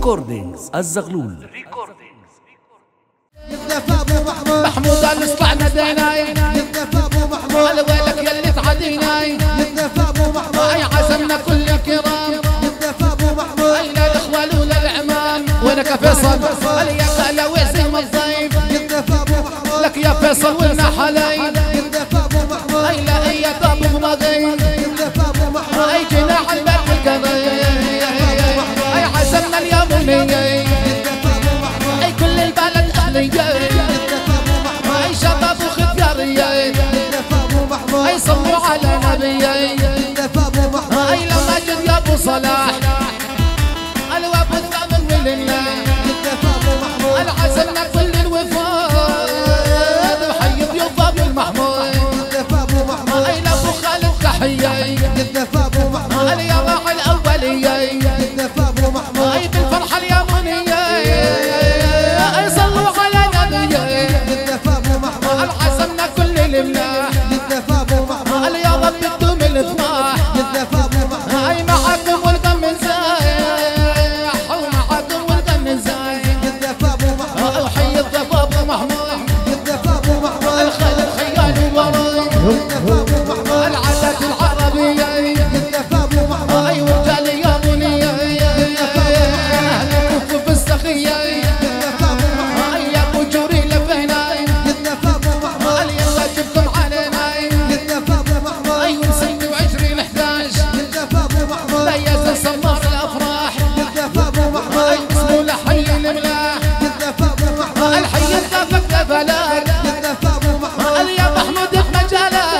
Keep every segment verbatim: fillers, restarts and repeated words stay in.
ريكوردينجز الزغلول. محمود اللي طلعنا ديناي قال ويلك يلي تعديناي اي عزمنا كل الكرام اين الاخوال ولا العمام وينك يا فيصل قال يا خاله وزيم الضيف لك يا فيصل ولنا حلايب اي لا هي طاب مضيف اي جينا على الباب القضيب اي عزمنا اليومية اي كل البلد اهلية اي شباب وخيارية اي صلوا على نبي اي لما جد يا ابو صلاح الواب الثامن ولله العزمنا كل الوفاد وحي ضيوف ابو المحمود اي لابو خالد تحية اي يا راعي الاولية اي بالفرحة اليومية اي صلوا على نبي العزمنا كل الملاح قال يا رب تدوم الافراح اي معاكم والغم نزايح ومعاكم والغم نزايح وحي الضيف ابو محمود الخيل الخيال وراي العادات العربية اي ورجال يا بنية اهل الكفوف السخية اي يا ابو جوري لفينا قال يلا جبتم علينا اي ونسيت وعشرين احداش لا يزال صمار الافراح اي اسمه لحي الملاح الحي الدافك دفلات قال يا محمود في مجاله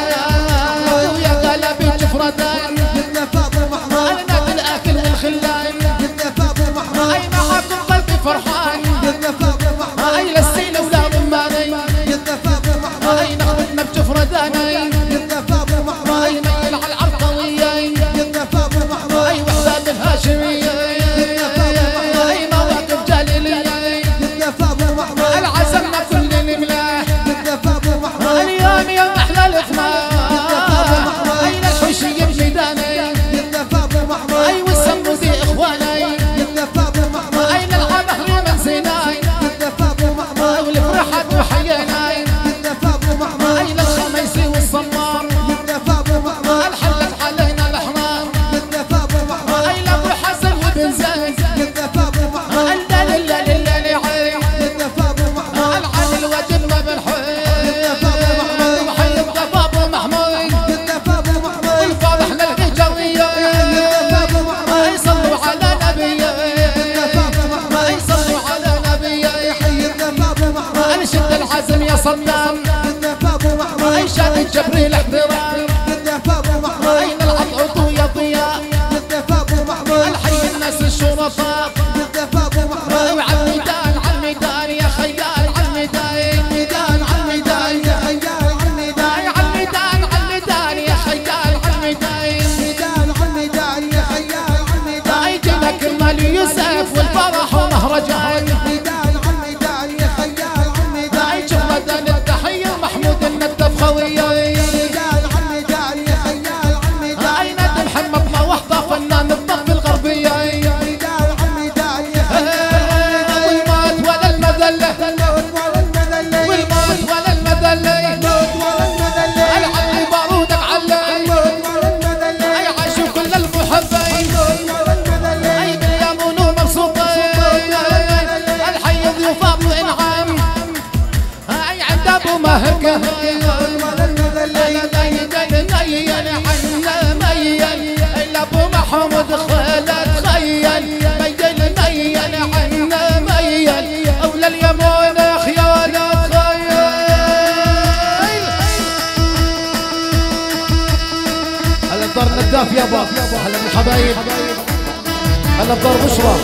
ويا غلبي جفردان قال نادي الاكل والخلان اي معاكم قلبي فرحان اي للسيل ولا رماني اي نخدمنا بجفرداني اي ميل على الارض قوية اي وحدات الهاشمية اي مواقف جليلية العزمنا كل الملاح اليوم يوم احلى الافراح اي الحوشية بميداني اي والسمبوزي اخواني اي نلعب اهلي من سيناي والفرحات وحييناي اي للخميسي والصمام الحلت علينا الاحرام اي لابو حسن وبن زين اللا للا للا نعيم العن الوجد ما بنحيم وحي الضيف ابو محمود والفرح للهجوية اي صلوا على نبي اي صلوا على نبي انشد العزم يا صدام اي شاد جبريل احترام اي نلعب عطو يا ضياء الحي الناس الشرفاء وعلى الميدان على الميدان يا خيال على الميدان ميدان على الميدان يا خيال على الميدان على الميدان على الميدان يا خيال على الميدان ميدان على الميدان يا خيال على الميدان اي جينا كرمال يوسف والفرح ومهرجان ميدان على الميدان يا خيال على الميدان اي جفردان التحية ومحمود الندف خوية ميدان على الميدان يا خيال على الميدان اي نادي محمد ما وحده فنان الضرب الغربية ميدان على الميدان يا خيال والمات ولا المذلة والمات ولا المذلة العلي بارودك علي اي عاشوا كل المحبين اي باليمون ومبسوطين الحي ضيوف ابو انعام اي عند ابو مهر اي ابو محمود خالد خيل ميل ميل عنا ميل اولى اليمون خيانة خيل هلا بدار نداف يابا هلا بالحبايب هلا بدار بشرى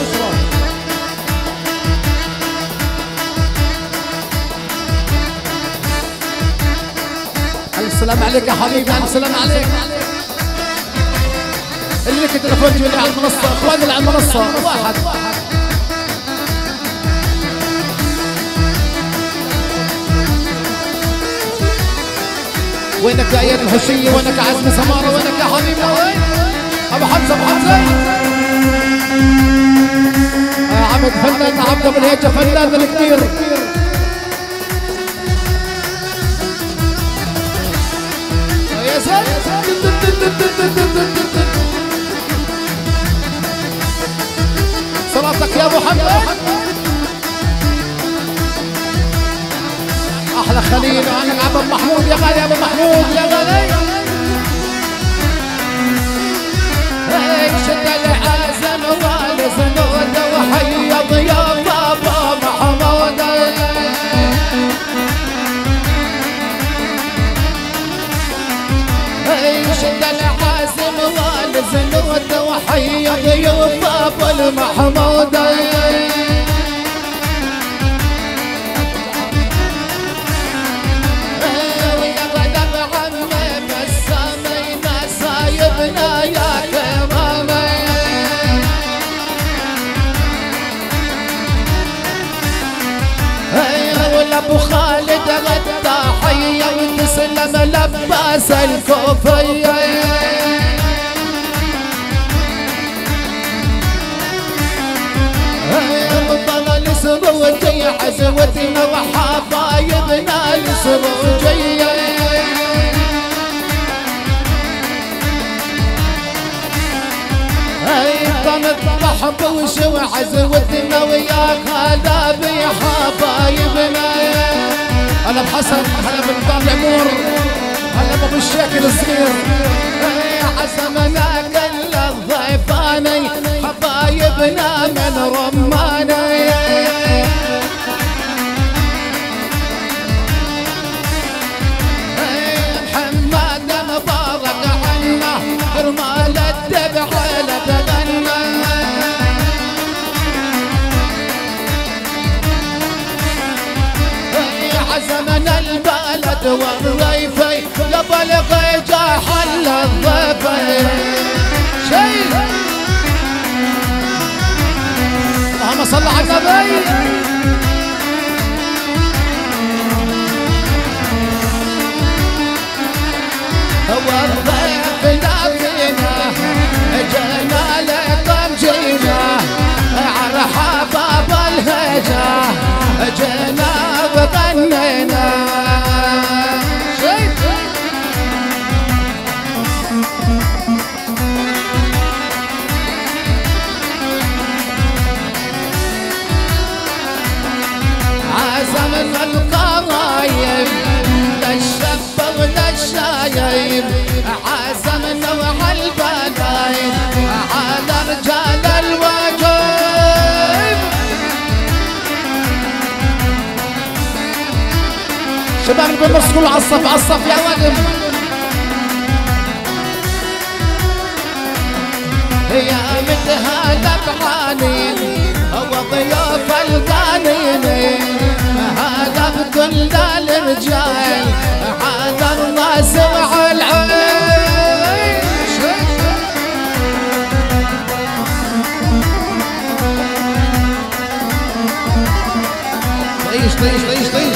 السلام عليك يا حبيبي السلام عليك اللي لك تلفونتي واللي على المنصة اخواني اللي على المنصة واحد وينك يا اياد الحشية وينك يا عزمي سمارة وينك يا حبيبي وين ابو حمزة ابو حمزة عابد فنان عبد ابو الهيجه فنان الكبير. يا زلمه صلاتك يا ابو محمد. احلى خليل وعنك عبد محمود يا غالي. ابو محمود يا غالي. هيك شد العزم والزنود وحيض يا بابا محمود. هيك شد العزم والزنود وحيض يا بابا محمود. ابو خالد غدا حيه وتسلم لباس الكوفيه. بطل السروجي عزوتنا وحبايبنا السروجيه. طنط محبوش وعزوتنا وياك هلا بحبايبنا. هلا بحسن هلا بالباب الامور هلا بابو الشاكل الصغير. عزمنا كل الضيفاني حبايبنا من رماني. محمد مبارك عنا رمال الدبع لتغنى. عزمنا البلد والريفي لبلغ جا حل الضيفي. شيء اللهم صل على النبي. هو الضيف لكنا جينا لكم جينا عرحة باب الهجا جينا وغنينا. عزمنا القرايب للشب وللشايب. عزمنا وعلى البنايب على رجال الواجب. شباب بالنص كله على الصف على الصف يا وادم. يا متهالة بعانين هو ضيوف القانين. هذا بكل الرجال هذا الراس وعلى العين. طيش طيش طيش طيش.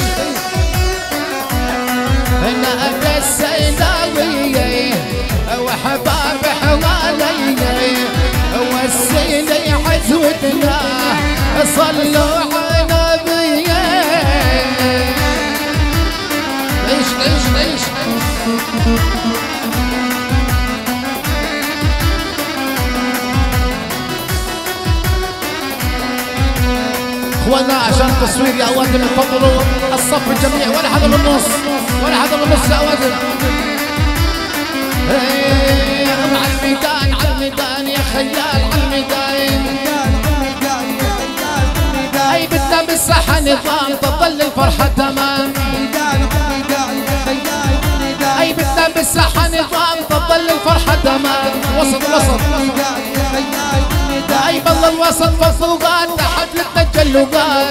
هنا السيداوية وحباب حوالي والسيدة عزوتنا صلوا على نبيه. ليش ليش ليش اخوانا عشان تصوير يا اوادم يفضلوا الصف الجميع ولا حدا بالنص ولا حدا بالنص يا اوادم. على الميدان على الميدان يا خيال على الميدان. اي بدنا بالصحة نظام تظل الفرحة تمام. اي بدنا بالصحة نظام تظل الفرحة تمام. وسط وسط اي بالله الوسط فوقات تحت للتجلقات.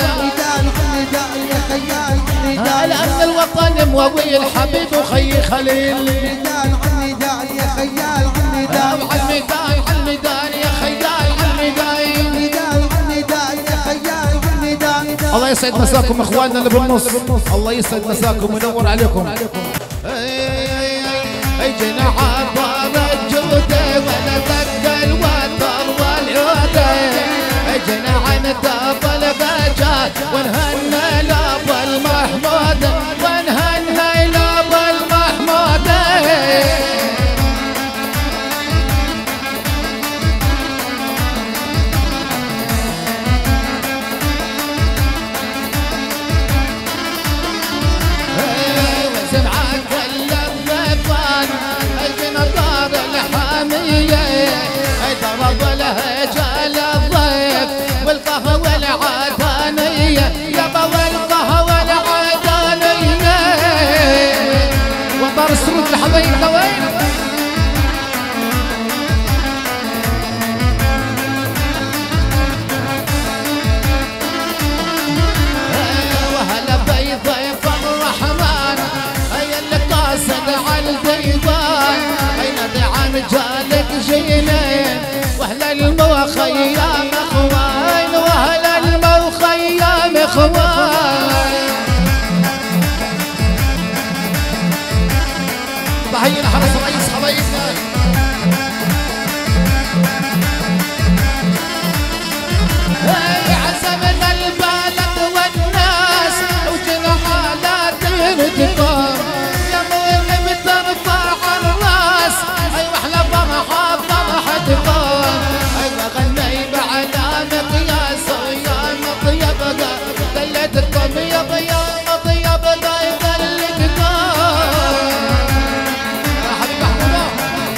لأن الوطن مواوي الحبيب وخي خليل. يا خيال على الميدان على الميدان يا خيال على الميدان. الله يسعد مساكم اخواننا اللي بالنص. الله يسعد مساكم وينور عليكم. اجينا عبر الجودة ولا دق الوتر والعودة. اجينا عن رجالك جينا واهل المخيم اخوان واهل المخيم اخوان تحية لحرس الرئيس حبايبنا عزمنا البلد والناس وجنحالات تقام يا مهم ترفع الراس ايوه احلى فرحة فرحة تقام ايوه غني بعلامك يا صيام طيبك دلتكم يا ضيام طيب ضايق اللي تقام يا حبيب محمود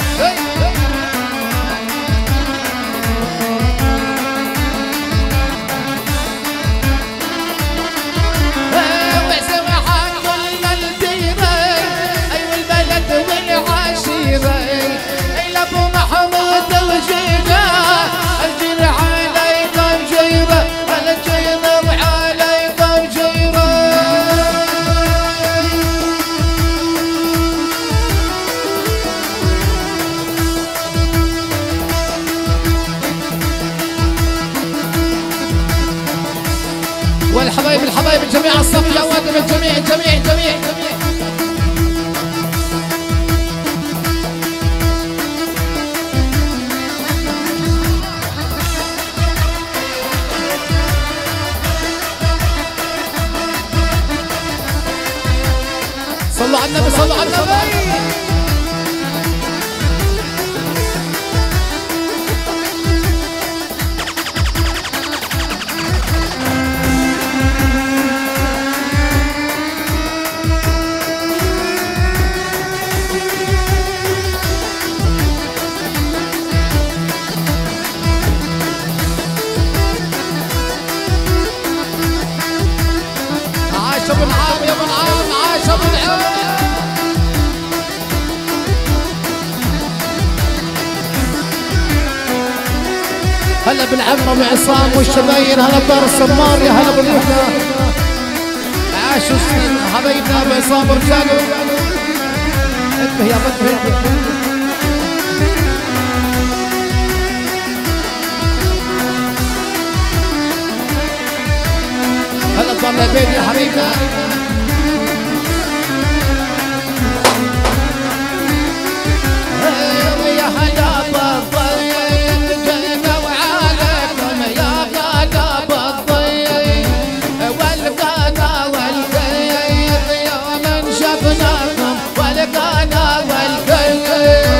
والحبايب الحبايب الجميع الصف يا وادم الجميع الجميع الجميع صلوا على النبي صلوا على النبي عاش ابو العام يا ابو العام عاش ابو العام هلا بالعم ابو عصام والشباين هلا بدار السمار يا هلا بالوحده عاشوا سنين حبايبنا ابو عصام ورجاله انتبه يا انتبه هلا بدار البيت يا حبيبنا يا هلا بالضيف جينا وعليكم يا غلا بالضيف والقنا والقيف يوم شفناكم والقنا والقيف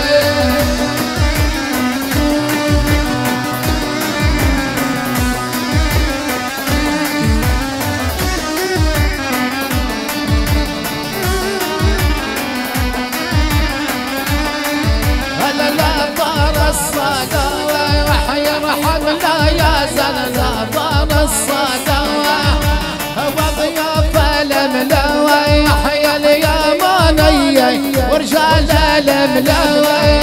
الصدوة وحيرحم لا يا زلمة بار الصدوة وضيافة الملوى يحيى اليمانية ورجال الملوى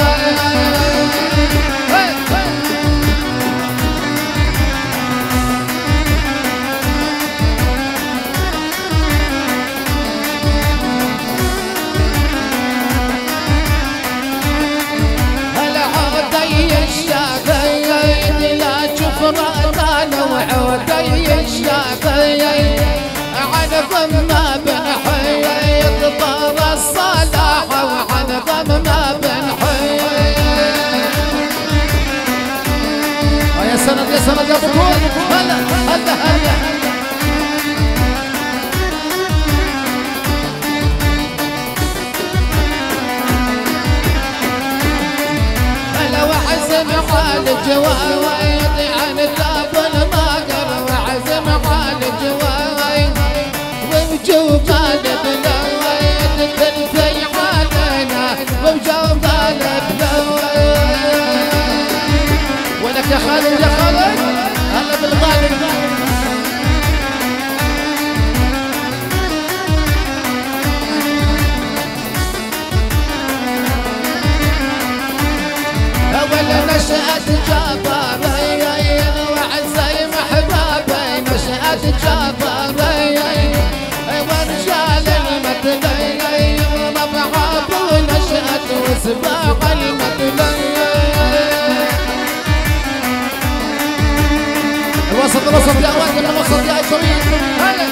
وعودي الشافعي عن ضم بن حيط طار الصلاح وعن ضم بن حيط يا سند يا سند يا بطول هلا هلا هلا هلا وعزم حال جواوي عن الباب الماقر وعزم حال جواوي وبجو قالب لوي تلفي علينا وبجو قالب لوي ولك يا خالد يا خالد هلا بالغالب أول نشأت جبارين وعزي محبابي نشأت جبارين ورجال المثلين ربعاب ونشأت وسباق المثلين الوسط الوسط يا واد من الوسط يا جميل. هلا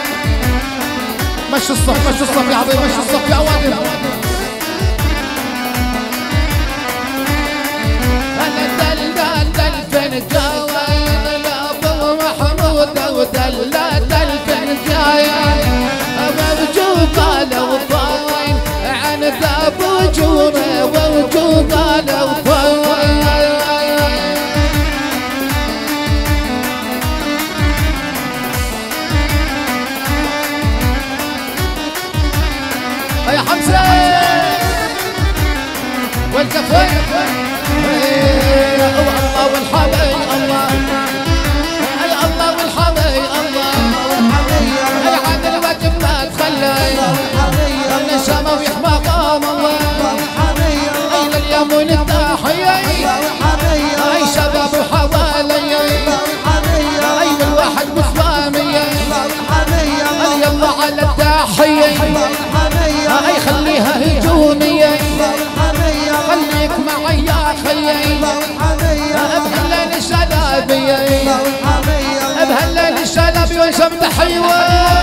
مشي الصف مشي الصف يا حبيبي مشي الصف يا واد. هلا دل دل دل فين الجاوين لابو محمود ودل دل فين الجاوين موجود على وفاين عن ذاب وجوره موجود على وفاين. يا حمزة والكفين الله والحبي الله يا الله والحبي الله يا عن الوجه ما تخلي من الشام ويحمى قام الله أين اليمون التحية أي شباب وحوالي أين الواحد مسلامية يلا على التحية أي خليها هجومية خليك معي يا خيي بهالليل الشلابية بهالليل الشلابي وانشم تحيوة